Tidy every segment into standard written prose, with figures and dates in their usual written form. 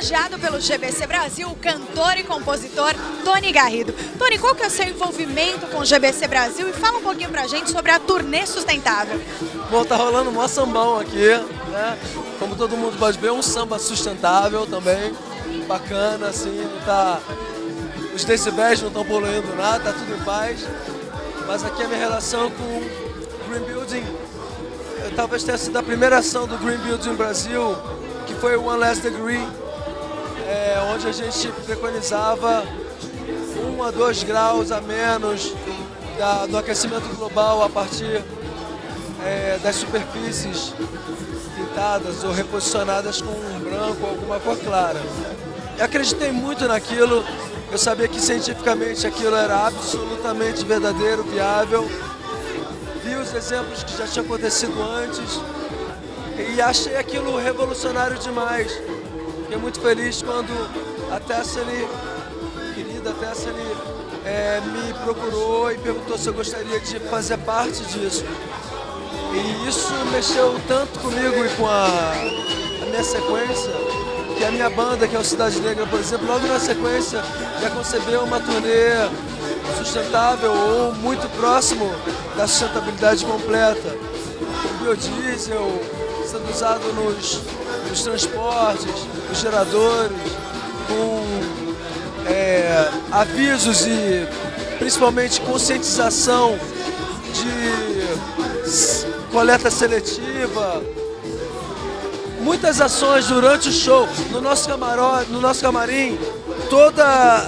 homenageado pelo GBC Brasil, o cantor e compositor Tony Garrido. Tony, qual que é o seu envolvimento com o GBC Brasil? E fala um pouquinho pra gente sobre a turnê sustentável. Bom, tá rolando um maior sambão aqui, né? Como todo mundo pode ver, um samba sustentável também, bacana, assim, tá... Os decibéis não estão poluindo nada, tá tudo em paz. Mas aqui a minha relação com o Green Building, talvez tenha sido a primeira ação do Green Building Brasil, que foi o One Less Degree, onde a gente preconizava 1 a 2 graus a menos do aquecimento global a partir das superfícies pintadas ou reposicionadas com um branco ou alguma cor clara. Eu acreditei muito naquilo, eu sabia que cientificamente aquilo era absolutamente verdadeiro, viável. Vi os exemplos que já tinham acontecido antes e achei aquilo revolucionário demais. Fiquei muito feliz quando a Tessely, querida Tessely, me procurou e perguntou se eu gostaria de fazer parte disso. E isso mexeu tanto comigo e com a minha sequência, que a minha banda, que é o Cidade Negra, por exemplo, logo na sequência já concebeu uma turnê sustentável ou muito próximo da sustentabilidade completa, com biodiesel sendo usado nos transportes, nos geradores, com avisos e principalmente conscientização de coleta seletiva, muitas ações durante o show, no nosso camarim, todas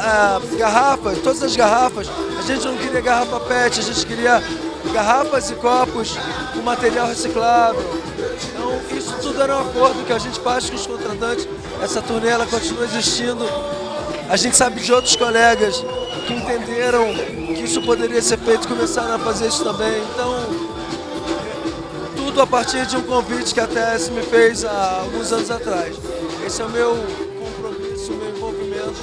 as garrafas, a gente não queria garrafa PET, a gente queria garrafas e copos com material reciclável. Então isso tudo era um acordo que a gente faz com os contratantes. Essa turnê ela continua existindo. A gente sabe de outros colegas que entenderam que isso poderia ser feito e começaram a fazer isso também. Então, tudo a partir de um convite que a TS me fez há alguns anos atrás. Esse é o meu compromisso, o meu envolvimento.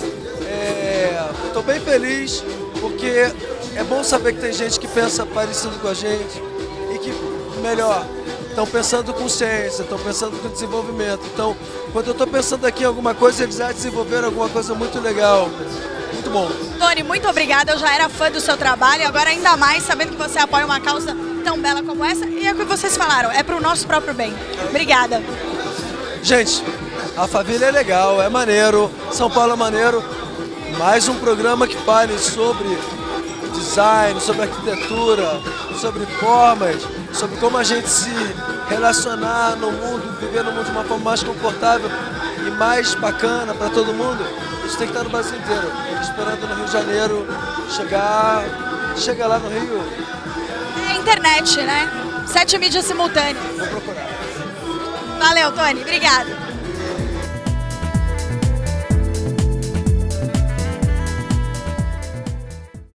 Estou bem feliz porque é bom saber que tem gente que pensa parecido com a gente e que, melhor, estão pensando com ciência, estão pensando com desenvolvimento. Então, quando eu estou pensando aqui em alguma coisa, eles já desenvolveram alguma coisa muito legal. Muito bom. Tony, muito obrigada. Eu já era fã do seu trabalho e agora ainda mais sabendo que você apoia uma causa tão bela como essa. E é o que vocês falaram, é para o nosso próprio bem. Obrigada. Gente, a família é legal, é maneiro, São Paulo é maneiro. Mais um programa que fale sobre design, sobre arquitetura, sobre formas, sobre como a gente se relacionar no mundo, viver no mundo de uma forma mais confortável e mais bacana para todo mundo. Isso tem que estar no Brasil inteiro. Esperando no Rio de Janeiro chegar lá no Rio. É a internet, né? 7 mídias simultâneas. Vou procurar. Valeu, Tony. Obrigada.